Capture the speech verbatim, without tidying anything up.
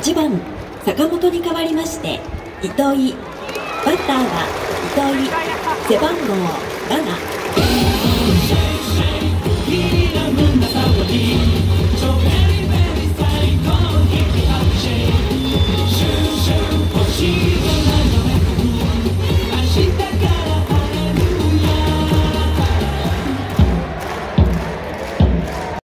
ちばん坂本に代わりまして糸井、バッターは糸井、背番号なな。